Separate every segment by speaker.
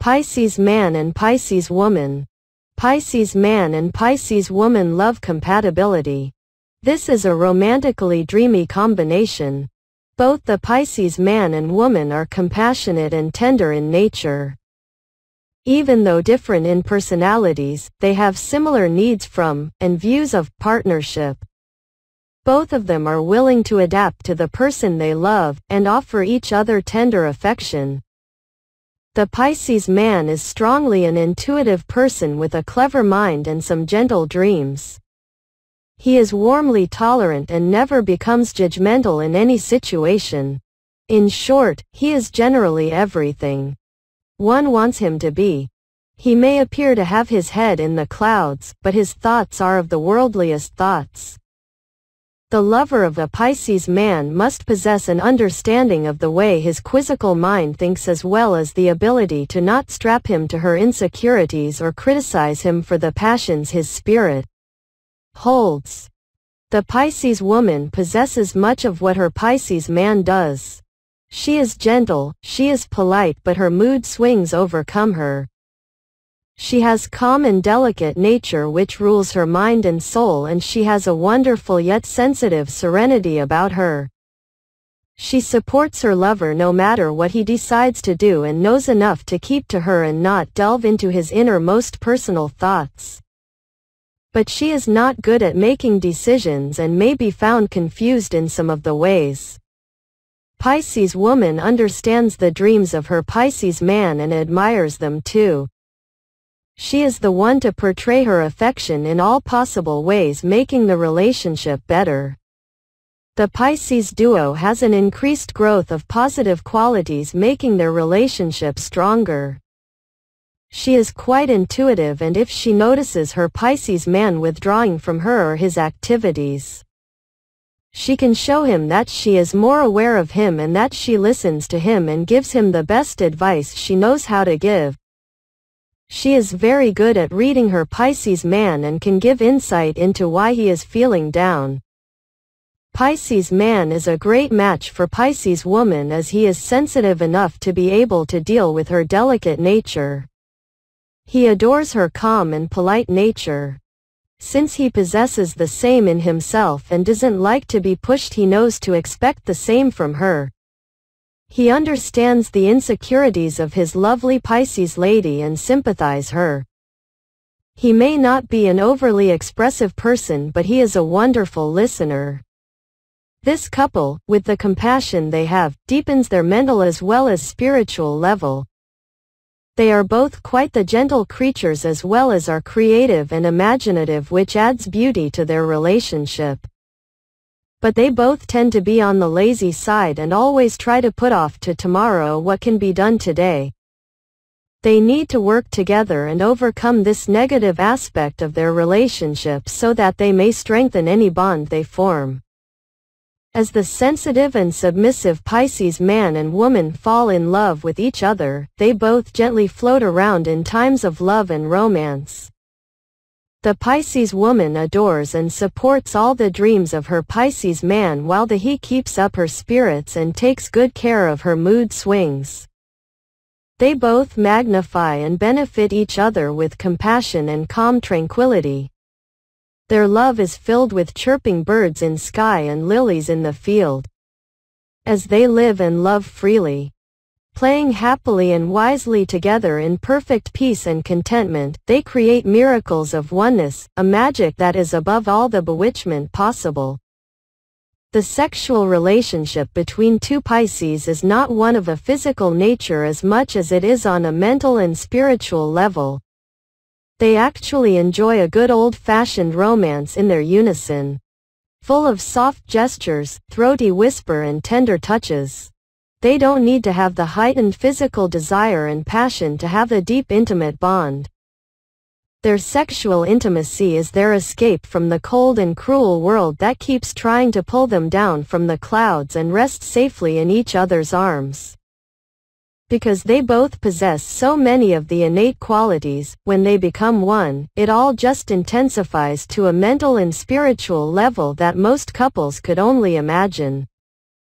Speaker 1: Pisces man and Pisces woman. Pisces man and Pisces woman love compatibility. This is a romantically dreamy combination. Both the Pisces man and woman are compassionate and tender in nature. Even though different in personalities, they have similar needs from, and views of, partnership. Both of them are willing to adapt to the person they love, and offer each other tender affection. The Pisces man is strongly an intuitive person with a clever mind and some gentle dreams. He is warmly tolerant and never becomes judgmental in any situation. In short, he is generally everything one wants him to be. He may appear to have his head in the clouds, but his thoughts are of the worldliest thoughts. The lover of a Pisces man must possess an understanding of the way his quizzical mind thinks, as well as the ability to not strap him to her insecurities or criticize him for the passions his spirit holds. The Pisces woman possesses much of what her Pisces man does. She is gentle, she is polite, but her mood swings overcome her. She has calm and delicate nature which rules her mind and soul, and she has a wonderful yet sensitive serenity about her. She supports her lover no matter what he decides to do, and knows enough to keep to her and not delve into his innermost personal thoughts. But she is not good at making decisions and may be found confused in some of the ways. Pisces woman understands the dreams of her Pisces man and admires them too. She is the one to portray her affection in all possible ways, making the relationship better. The Pisces duo has an increased growth of positive qualities, making their relationship stronger. She is quite intuitive, and if she notices her Pisces man withdrawing from her or his activities, she can show him that she is more aware of him and that she listens to him and gives him the best advice she knows how to give. She is very good at reading her Pisces man and can give insight into why he is feeling down. Pisces man is a great match for Pisces woman, as he is sensitive enough to be able to deal with her delicate nature. He adores her calm and polite nature. Since he possesses the same in himself and doesn't like to be pushed, he knows to expect the same from her. He understands the insecurities of his lovely Pisces lady and sympathize her. He may not be an overly expressive person, but he is a wonderful listener. This couple, with the compassion they have, deepens their mental as well as spiritual level. They are both quite the gentle creatures as well as are creative and imaginative, which adds beauty to their relationship. But they both tend to be on the lazy side and always try to put off to tomorrow what can be done today. They need to work together and overcome this negative aspect of their relationship so that they may strengthen any bond they form. As the sensitive and submissive Pisces man and woman fall in love with each other, they both gently float around in times of love and romance. The Pisces woman adores and supports all the dreams of her Pisces man, while he keeps up her spirits and takes good care of her mood swings. They both magnify and benefit each other with compassion and calm tranquility. Their love is filled with chirping birds in sky and lilies in the field. As they live and love freely, playing happily and wisely together in perfect peace and contentment, they create miracles of oneness, a magic that is above all the bewitchment possible. The sexual relationship between two Pisces is not one of a physical nature as much as it is on a mental and spiritual level. They actually enjoy a good old-fashioned romance in their unison, full of soft gestures, throaty whisper and tender touches. They don't need to have the heightened physical desire and passion to have a deep intimate bond. Their sexual intimacy is their escape from the cold and cruel world that keeps trying to pull them down from the clouds and rest safely in each other's arms. Because they both possess so many of the innate qualities, when they become one, it all just intensifies to a mental and spiritual level that most couples could only imagine.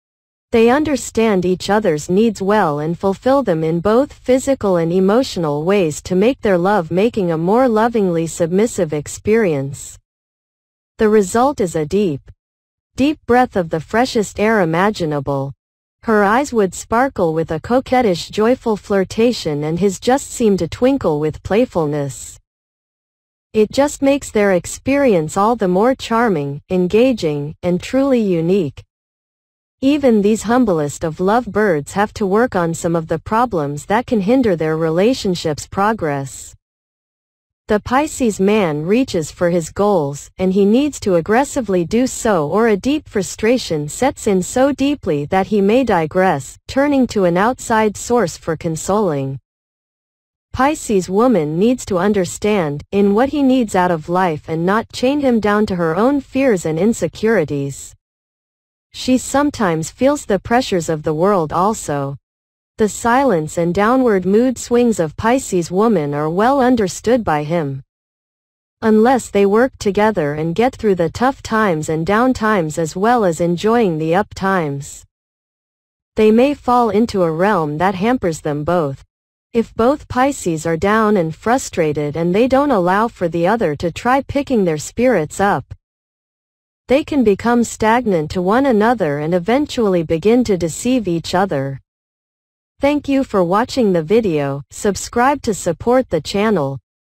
Speaker 1: They understand each other's needs well and fulfill them in both physical and emotional ways to make their love-making a more lovingly submissive experience. The result is a deep breath of the freshest air imaginable. Her eyes would sparkle with a coquettish, joyful flirtation, and his just seemed to twinkle with playfulness. It just makes their experience all the more charming, engaging, and truly unique. Even these humblest of lovebirds have to work on some of the problems that can hinder their relationship's progress. The Pisces man reaches for his goals, and he needs to aggressively do so, or a deep frustration sets in so deeply that he may digress, turning to an outside source for consoling. Pisces woman needs to understand in what he needs out of life and not chain him down to her own fears and insecurities. She sometimes feels the pressures of the world also. The silence and downward mood swings of Pisces woman are well understood by him. Unless they work together and get through the tough times and down times as well as enjoying the up times, they may fall into a realm that hampers them both. If both Pisces are down and frustrated and they don't allow for the other to try picking their spirits up, they can become stagnant to one another and eventually begin to deceive each other. Thank you for watching the video. Subscribe to support the channel.